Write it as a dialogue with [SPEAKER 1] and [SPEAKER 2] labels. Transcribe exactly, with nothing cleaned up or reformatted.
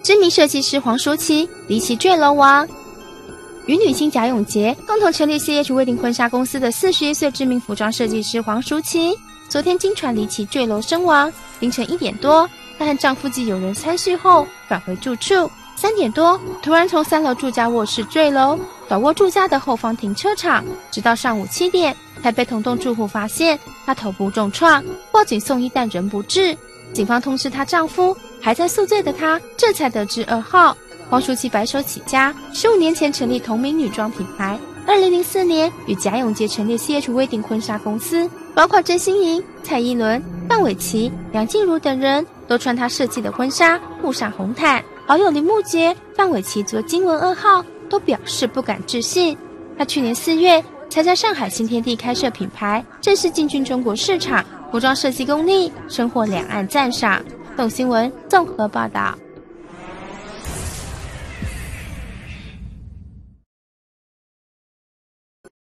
[SPEAKER 1] 知名设计师黄淑琪离奇坠楼亡。与女星贾永洁共同成立 C H Wedding 婚纱公司的四十一岁知名服装设计师黄淑琪，昨天经传离奇坠楼身亡。凌晨一点多，她和丈夫及友人参叙后返回住处。三点多，突然从三楼住家卧室坠楼，倒卧住家的后方停车场。直到上午七点，才被同栋住户发现她头部重创，报警送医但仍不治。警方通知她丈夫，还在宿醉的她这才得知噩耗。黄淑琪白手起家，十五年前成立同名女装品牌，二零零四年与贾永洁成立 C H Wedding 婚纱公司，包括甄心莹、蔡依伦、范玮琪、梁静茹等人都穿她设计的婚纱步上红毯。好友林木杰、范玮琪则惊闻噩耗，都表示不敢置信。她去年四月才在上海新天地开设品牌，正式进军中国市场，服装设计功力深获两岸赞赏。动新闻综合报道。